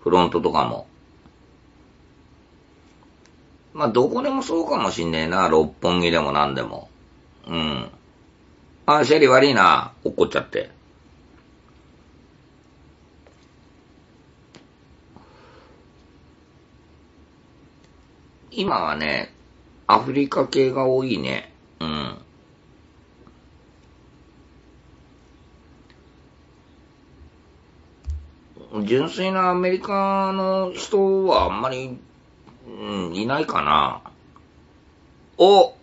フロントとかも。まあ、どこでもそうかもしんねえな。六本木でもなんでも。うん。あ、シェリー悪いな。怒っちゃって。今はね、アフリカ系が多いね。うん。純粋なアメリカの人はあんまり、うん、いないかな。お、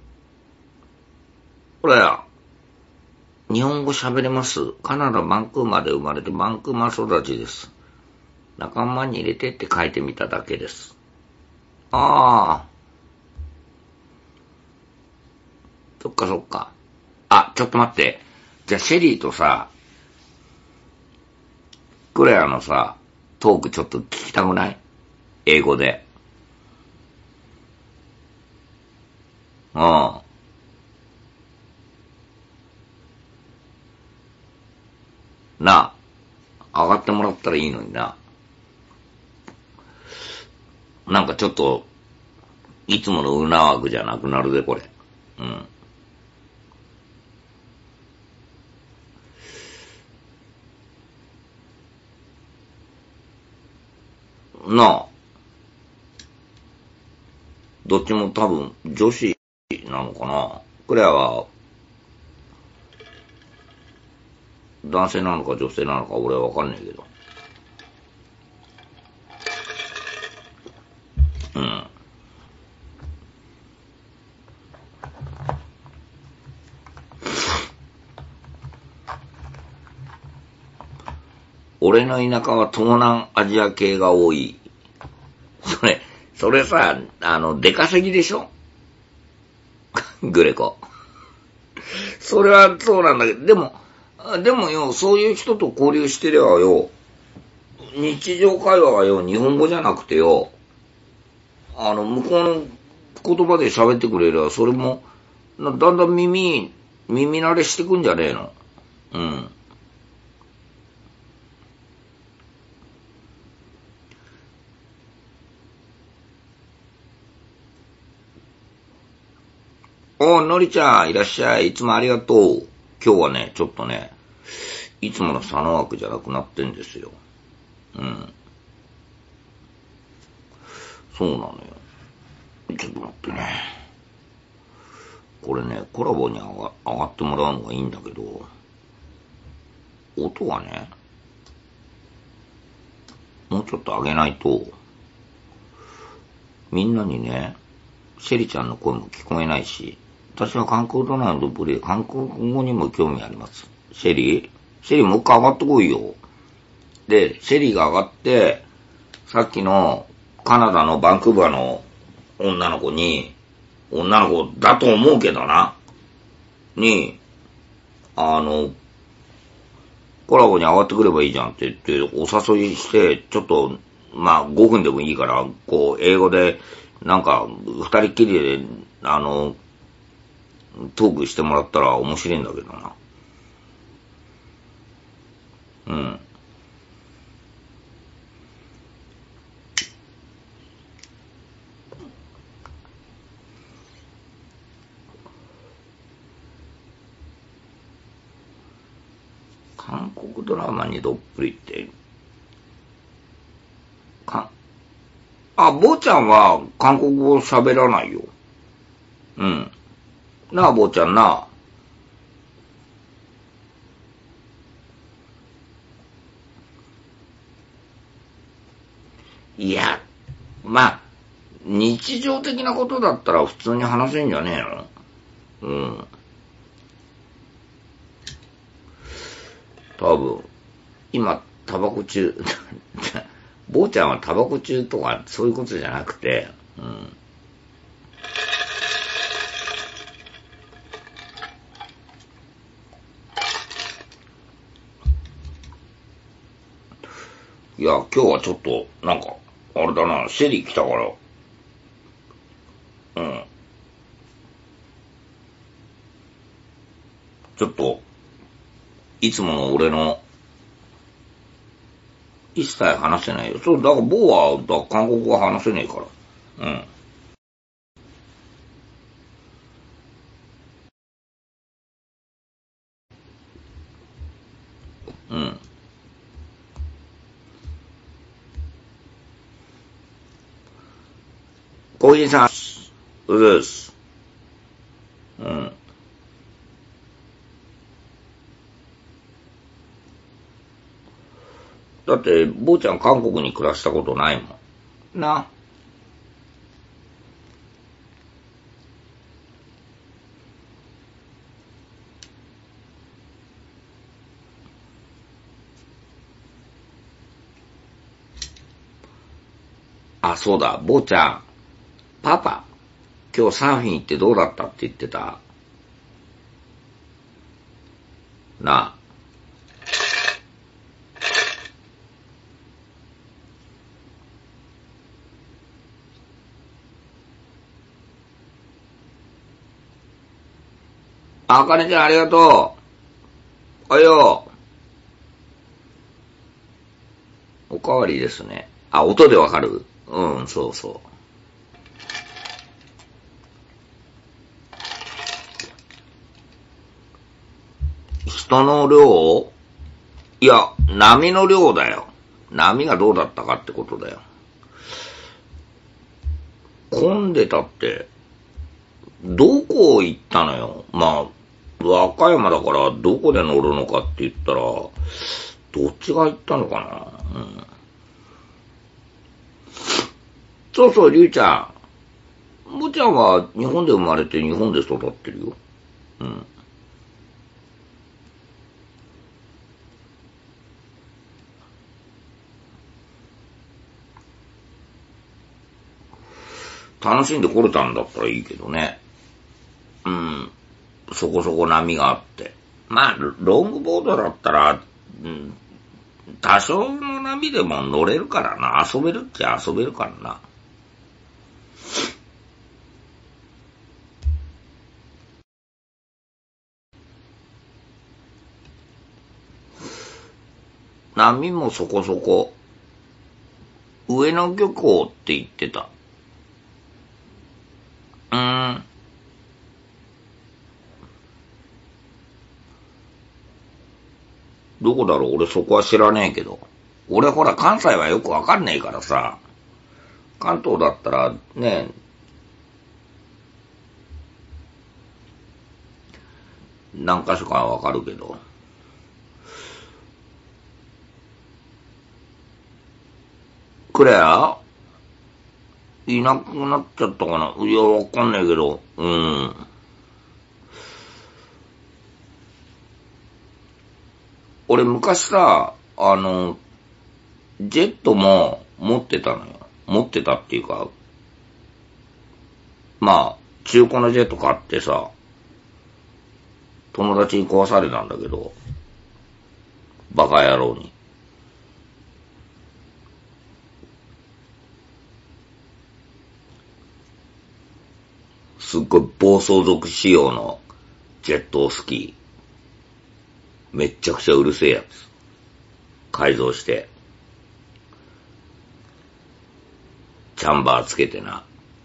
これや。日本語喋れます。カナダ・バンクーバーで生まれてバンクーバー育ちです。仲間に入れてって書いてみただけです。ああ、そっかそっか。あ、ちょっと待って。じゃあシェリーとさ、クレアのさ、トークちょっと聞きたくない？英語で。うん。なあ、上がってもらったらいいのにな。なんかちょっと、いつものウナ枠じゃなくなるで、これ。うん。なあ、どっちも多分女子なのかな。クレアは男性なのか女性なのか俺はわかんないけど。うん。俺の田舎は東南アジア系が多い。それさ、出稼ぎでしょ？グレコ。それはそうなんだけど、でもよ、そういう人と交流してればよ、日常会話がよ、日本語じゃなくてよ、向こうの言葉で喋ってくれれば、それも、だんだん耳慣れしてくんじゃねえの？うん。のりちゃん、いらっしゃい。いつもありがとう。今日はね、ちょっとね、いつもの佐野枠じゃなくなってんですよ。うん。そうなのよ。ちょっと待ってね。これね、コラボに上がってもらうのがいいんだけど、音がね、もうちょっと上げないと、みんなにね、シェリちゃんの声も聞こえないし、私は韓国ドラマのプレイ、韓国語にも興味あります。シェリーもう一回上がってこいよ。で、シェリーが上がって、さっきのカナダのバンクーバーの女の子だと思うけどな、に、あの、コラボに上がってくればいいじゃんって言ってお誘いして、ちょっと、まあ5分でもいいから、こう、英語で、なんか、二人っきりで、トークしてもらったら面白いんだけどな。うん。韓国ドラマにどっぷりって、か、坊ちゃんは韓国語喋らないよ。うん。なあ、坊ちゃんな。いや、まあ、日常的なことだったら普通に話せんじゃねえの？うん。多分。今、タバコ中。坊ちゃんはタバコ中とかそういうことじゃなくて、うん。いや、今日はちょっと、なんか、あれだな、シェリー来たから、うん。ちょっと、いつもの俺の一切話せないよ。そう、だから某は、韓国語話せねえから。うん。うん。小木さん、うです。うん。だって、坊ちゃん韓国に暮らしたことないもん。な。あ、そうだ、坊ちゃん。パパ、今日サーフィン行ってどうだったって言ってた。なあ。あかねちゃんありがとう。およ。おかわりですね。あ、音でわかる。うん、そうそう。人の量いや、波の量だよ。波がどうだったかってことだよ。混んでたって、どこ行ったのよ。まあ、和歌山だからどこで乗るのかって言ったら、どっちが行ったのかな。うん、そうそう、りゅうちゃん。ぼちゃんは日本で生まれて日本で育ってるよ。うん。楽しんで来れたんだったらいいけどね。うん。そこそこ波があって。まあ、ロングボードだったら、うん、多少の波でも乗れるからな。遊べるっちゃ遊べるからな。波もそこそこ。上野漁港って言ってた。ん。どこだろう俺そこは知らねえけど。俺ほら関西はよくわかんねえからさ。関東だったらね、何箇所かはわかるけど。クレアいなくなっちゃったかな。いや、わかんないけど。うん。俺昔さ、ジェットも持ってたのよ。持ってたっていうか、まあ、中古のジェット買ってさ、友達に壊されたんだけど、バカ野郎に。すっごい暴走族仕様のジェットスキー。めっちゃくちゃうるせえやつ。改造して、チャンバーつけてな。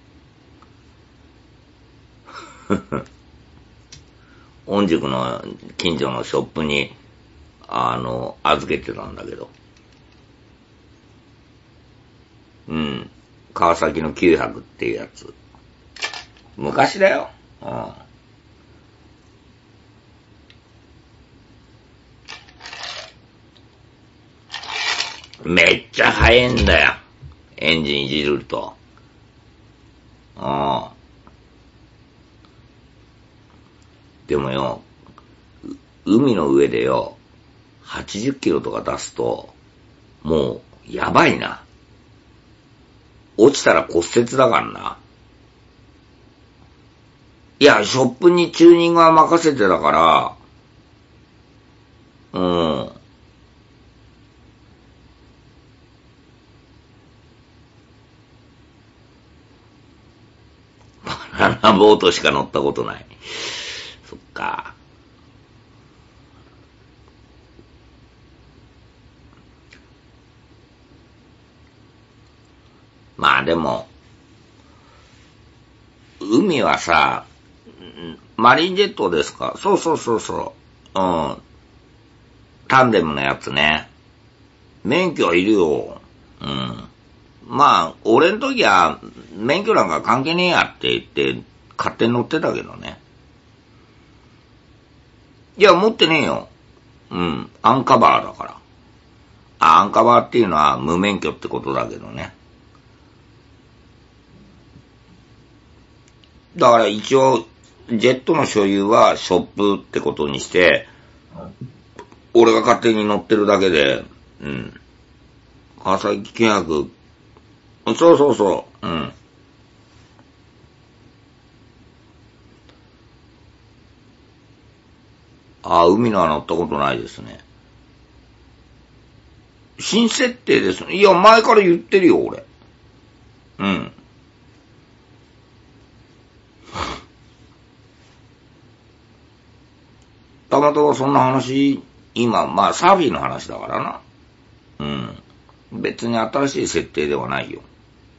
御宿の近所のショップに、預けてたんだけど。うん。川崎の900っていうやつ。昔だよ。うん。めっちゃ速いんだよ。エンジンいじると。うん。でもよ、海の上でよ、80キロとか出すと、もう、やばいな。落ちたら骨折だからな。いや、ショップにチューニングは任せてたから、うん。バナナボートしか乗ったことない。そっか。 まあでも、海はさ、マリンジェットですか？そうそうそうそう。うん。タンデムのやつね。免許はいるよ。うん。まあ、俺ん時は、免許なんか関係ねえやって言って、勝手に乗ってたけどね。いや、持ってねえよ。うん。アンカバーだから。アンカバーっていうのは無免許ってことだけどね。だから一応、ジェットの所有はショップってことにして、俺が勝手に乗ってるだけで、うん。川崎契約、そうそうそう、うん。あ、海のは乗ったことないですね。新設定ですね。いや、前から言ってるよ、俺。うん。たまたまそんな話、今、まあサーフィンの話だからな。うん。別に新しい設定ではないよ。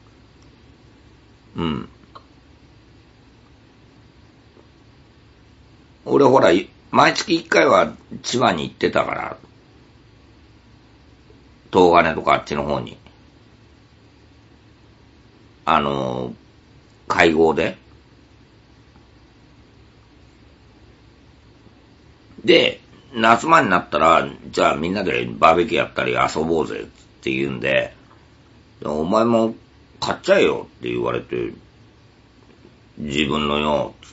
うん。俺ほら、毎月1回は千葉に行ってたから、東金とかあっちの方に。あの会合で。で、夏場になったら、じゃあみんなでバーベキューやったり遊ぼうぜって言うんで、お前も買っちゃえよって言われて、自分のよ、つって。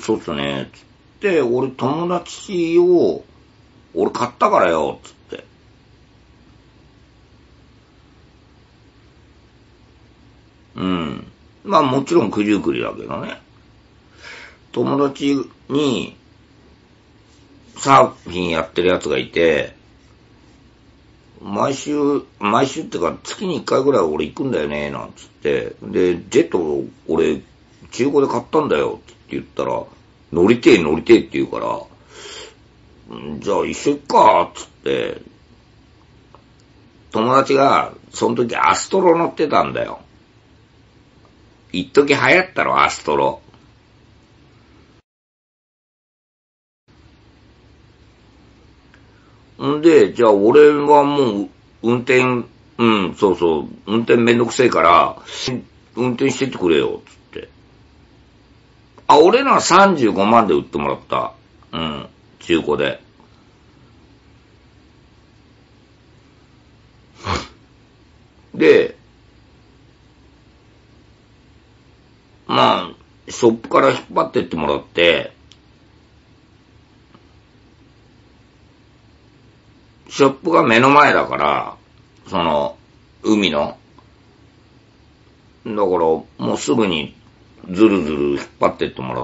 そうっすね、つって、俺友達を、俺買ったからよ、つって。うん。まあもちろんくじゅうくりだけどね。友達にサーフィンやってるやつがいて、毎週ってか月に1回ぐらい俺行くんだよね、なんつって。で、ジェット俺中古で買ったんだよって言ったら、乗りてえって言うから、じゃあ一緒行くか、つって、友達がその時アストロ乗ってたんだよ。一時流行ったろ、アストロ。んで、じゃあ俺はもう運転、うん、そうそう、運転めんどくせえから、運転してってくれよ、つって。あ、俺のは35万で売ってもらった。うん、中古で。で、まあ、ショップから引っ張ってってもらって、ショップが目の前だから、その、海の。だから、もうすぐにずるずる引っ張ってってもらって、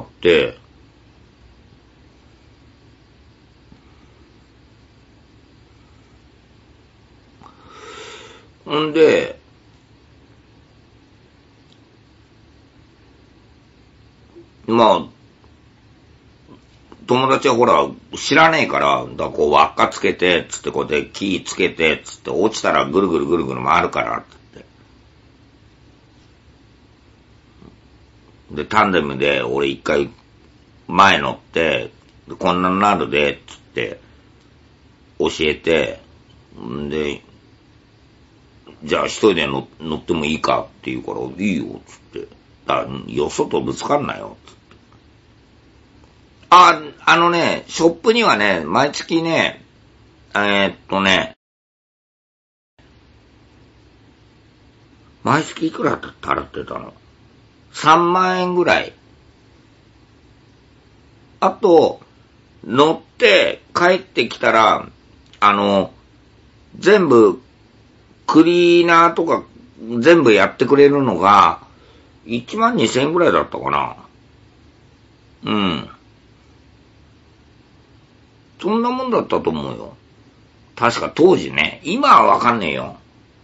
んで、まあ、友達はほら、知らねえから、こう輪っかつけて、つってこうやって木つけて、つって落ちたらぐるぐるぐるぐる回るから、つって。で、タンデムで俺一回前乗って、こんなのなるで、つって教えて、んで、じゃあ一人で乗ってもいいかって言うから、いいよ、つって。よそとぶつかんなよ、つって。あのね、ショップにはね、毎月ね、毎月いくら払ってたの？ 3 万円ぐらい。あと、乗って帰ってきたら、全部、クリーナーとか全部やってくれるのが、1万2千円ぐらいだったかな。うん。そんなもんだったと思うよ。確か当時ね。今はわかんねえよ。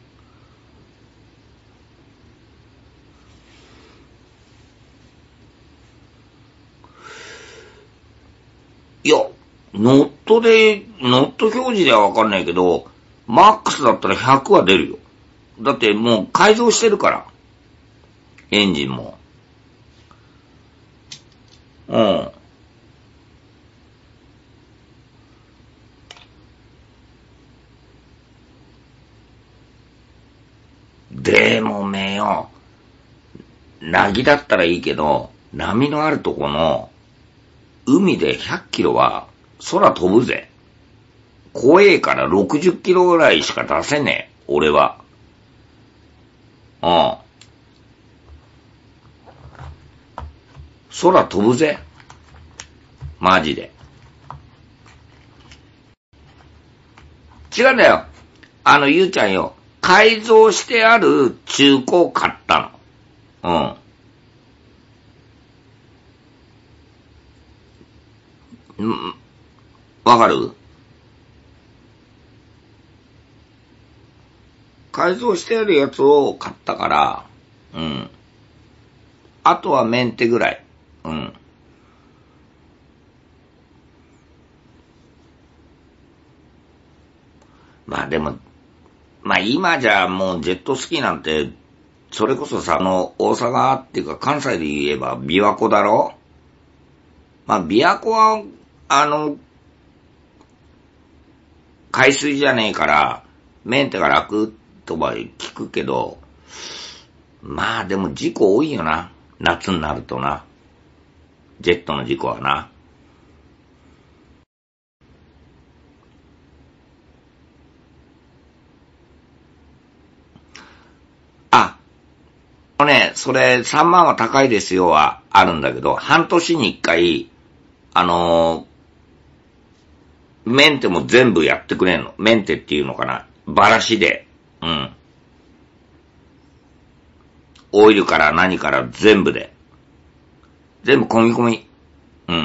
いや、ノット表示ではわかんないけど、マックスだったら100は出るよ。 だってもう改造してるから。エンジンも。うん。でもめよ、なぎだったらいいけど、波のあるとこの、海で100キロは空飛ぶぜ。怖えから60キロぐらいしか出せねえ、俺は。うん。空飛ぶぜ。マジで。違うんだよ。ゆうちゃんよ。改造してある中古を買ったの。うん。わかる？改造してあるやつを買ったから、うん。あとはメンテぐらい。うん。まあでも、まあ今じゃもうジェットスキーなんて、それこそさ、大阪っていうか関西で言えば琵琶湖だろ？まあ琵琶湖は、海水じゃねえから、メンテが楽とは聞くけど、まあでも事故多いよな。夏になるとな。ジェットの事故はな。あ、それ3万は高いですよはあるんだけど、半年に1回、あのメンテも全部やってくれんの。メンテっていうのかな。バラシで。うん。オイルから何から全部で。全部込み込み。うん。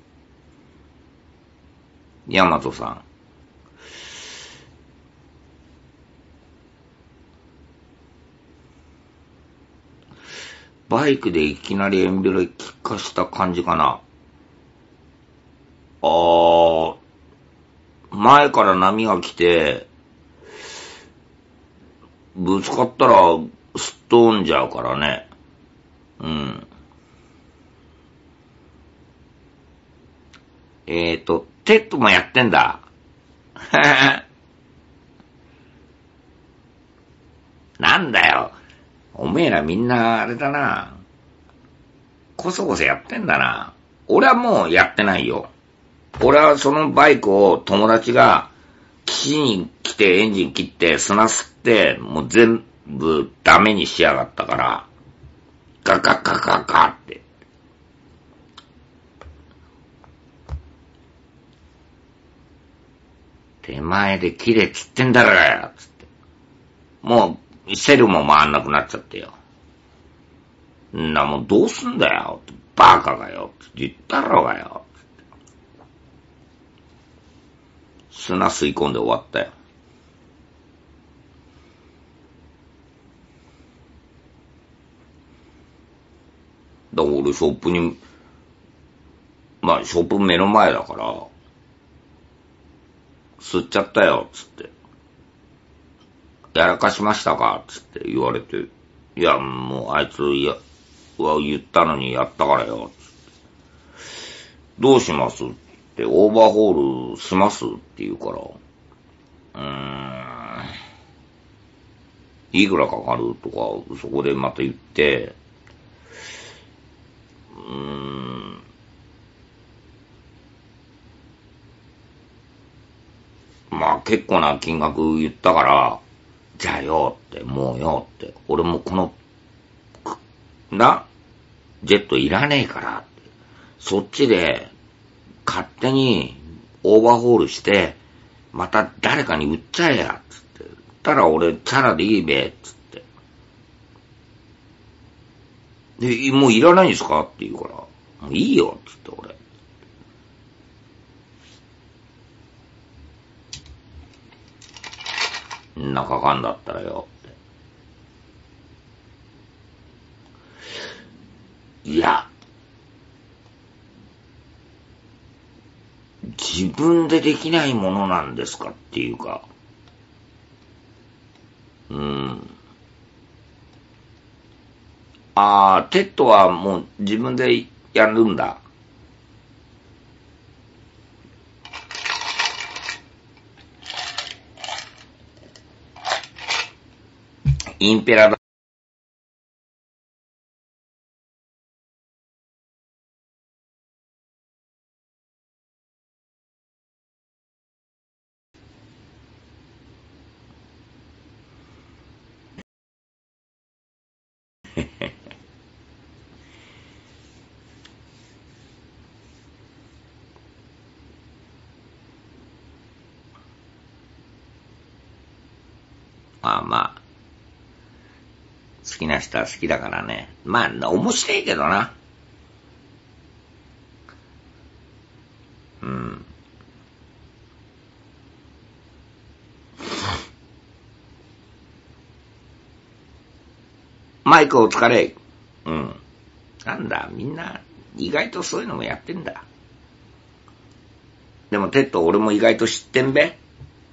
ヤマトさん。バイクでいきなりエンブレキ化した感じかな。前から波が来て、ぶつかったらすっ飛んじゃうからね。うん。テッドもやってんだ。なんだよ。おめえらみんなあれだな。こそこそやってんだな。俺はもうやってないよ。俺はそのバイクを友達が岸に来てエンジン切って砂吸ってもう全部ダメにしやがったからガガガガガって手前で切れっつってんだろよつってもうセルも回んなくなっちゃってよ。んなもうどうすんだよバカがよって言ったろがよ。砂吸い込んで終わったよ。だから俺ショップに、まあショップ目の前だから、吸っちゃったよ、つって。やらかしましたかつって言われて。いや、もうあいつ、は言ったのにやったからよ。どうしますって、オーバーホールしますって言うから。いくらかかるとか、そこでまた言って、まあ結構な金額言ったから、じゃあよって、もうよって、俺もこの、ジェットいらねえからって、そっちで勝手にオーバーホールして、また誰かに売っちゃえや、つって。たら俺、チャラでいいべ、つって。で、もういらないんですかって言うから、もういいよ、つって俺。んなかかんだったらよ、って。いや、自分でできないものなんですかっていうか、 うん。ああ、テッドはもう自分でやるんだ。インペラだ。まあまあ、好きな人は好きだからね。まあ、面白いけどな。うん。マイクお疲れ。うん。なんだ、みんな、意外とそういうのもやってんだ。でも、テッド俺も意外と知ってんべ。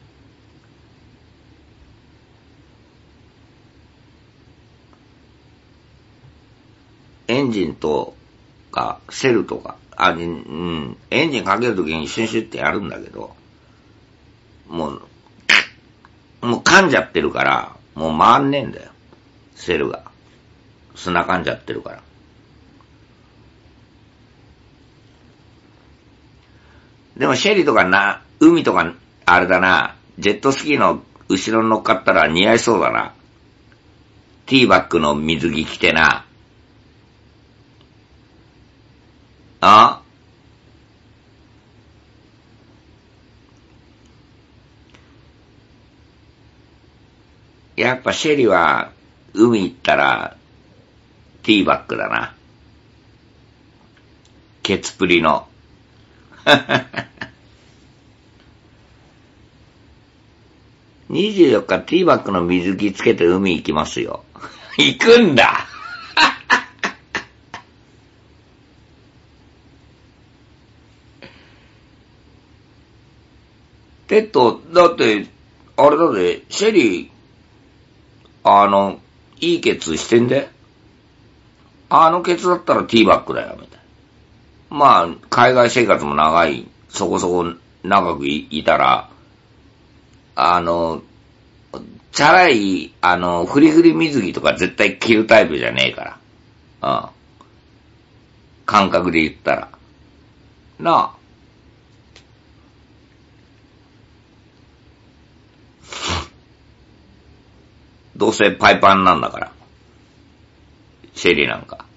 エンジンとか、セルとか、エンジンかけるときにシュンシュってやるんだけど、ももう噛んじゃってるから、もう回んねえんだよ。セルが。砂噛んじゃってるから。でもシェリとか海とか、あれだな、ジェットスキーの後ろに乗っかったら似合いそうだな。ティーバッグの水着着てな。あやっぱシェリは、海行ったら、ティーバッグだな。ケツプリの。24日ティーバッグの水着つけて海行きますよ。行くんだ。テッド、だって、あれだぜ、シェリー、いいケツしてんで。あのケツだったらティーバッグだよ、みたいな。まあ、海外生活も長い、そこそこ長くいたら、チャラい、フリフリ水着とか絶対着るタイプじゃねえから。うん。感覚で言ったら。なあ。どうせパイパンなんだから。シェリーなんか。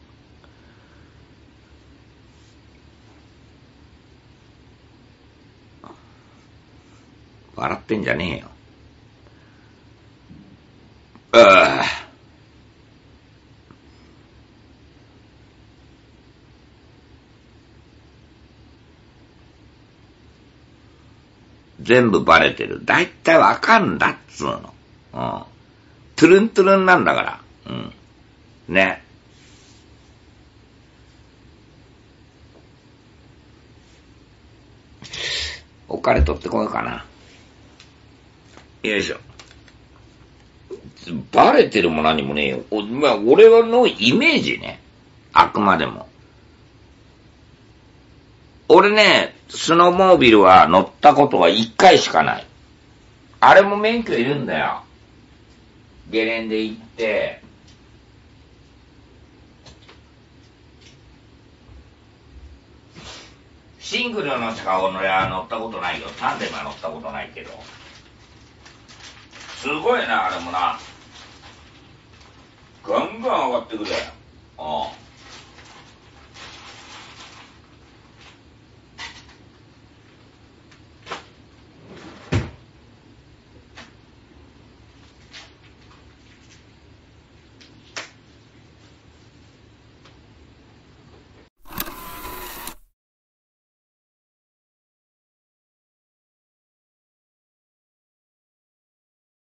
笑ってんじゃねえよ。全部バレてる。だいたいわかんだっつうの。うん。トゥルントゥルンなんだから。うん。ね。お金取ってこようかな。よいしょ。バレてるも何もねえよ。まあ、俺のイメージね。あくまでも。俺ね、スノーモービルは乗ったことは一回しかない。あれも免許いるんだよ。ゲレンデ行って、シングルのしか俺は乗ったことないよ。タンデムは乗ったことないけど。すごいな、あれもな。ガンガン上がってくれ。うん。